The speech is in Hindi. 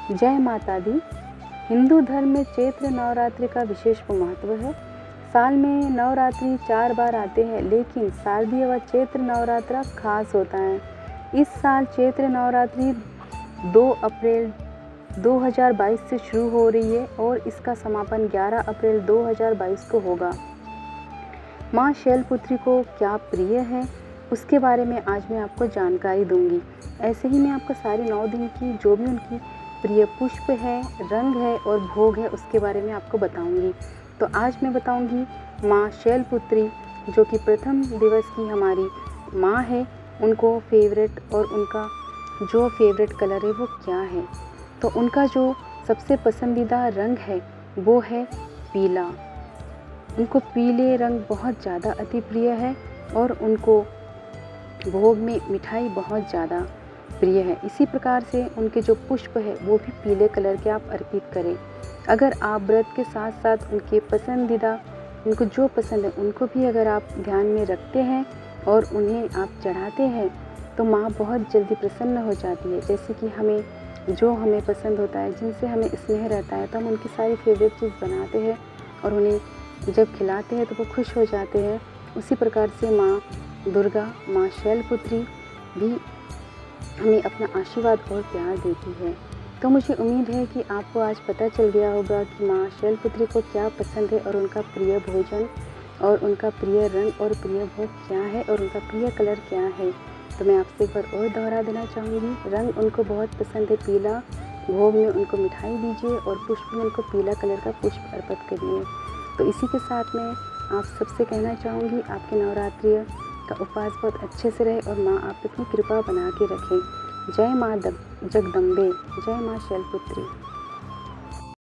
जय माता दी। हिंदू धर्म में चैत्र नवरात्रि का विशेष महत्व है। साल में नवरात्रि 4 बार आते हैं, लेकिन शारदीय व चैत्र नवरात्रा खास होता है। इस साल चैत्र नवरात्रि 2 अप्रैल 2022 से शुरू हो रही है और इसका समापन 11 अप्रैल 2022 को होगा। माँ शैलपुत्री को क्या प्रिय है, उसके बारे में आज मैं आपको जानकारी दूंगी। ऐसे ही मैं आपको सारे 9 दिन की जो भी उनकी प्रिय पुष्प है, रंग है और भोग है, उसके बारे में आपको बताऊंगी। तो आज मैं बताऊंगी माँ शैलपुत्री, जो कि प्रथम दिवस की हमारी माँ है, उनको फेवरेट और उनका जो फेवरेट कलर है वो क्या है। तो उनका जो सबसे पसंदीदा रंग है वो है पीला। उनको पीले रंग बहुत ज़्यादा अति प्रिय है और उनको भोग में मिठाई बहुत ज़्यादा प्रिय है। इसी प्रकार से उनके जो पुष्प है वो भी पीले कलर के आप अर्पित करें। अगर आप व्रत के साथ साथ उनके पसंदीदा, उनको जो पसंद है उनको भी अगर आप ध्यान में रखते हैं और उन्हें आप चढ़ाते हैं तो माँ बहुत जल्दी प्रसन्न हो जाती है। जैसे कि हमें पसंद होता है, जिनसे हमें स्नेह रहता है, तो हम उनकी सारी फेवरेट चीज़ बनाते हैं और उन्हें जब खिलाते हैं तो वो खुश हो जाते हैं। उसी प्रकार से माँ दुर्गा, माँ शैलपुत्री भी हमें अपना आशीर्वाद और प्यार देती है। तो मुझे उम्मीद है कि आपको आज पता चल गया होगा कि माँ शैलपुत्री को क्या पसंद है और उनका प्रिय भोजन और उनका प्रिय रंग और प्रिय भोग क्या है और उनका प्रिय कलर क्या है। तो मैं आपसे एक बार और दोहरा देना चाहूँगी, रंग उनको बहुत पसंद है पीला, भोग में उनको मिठाई दीजिए और पुष्प में उनको पीला कलर का पुष्प अर्पित करिए। तो इसी के साथ मैं आप सबसे कहना चाहूँगी, आपके नवरात्रि का उपवास बहुत अच्छे से रहे और माँ आप अपनी कृपा बना के रखें। जय माँ जगदम्बे, जय माँ शैलपुत्री।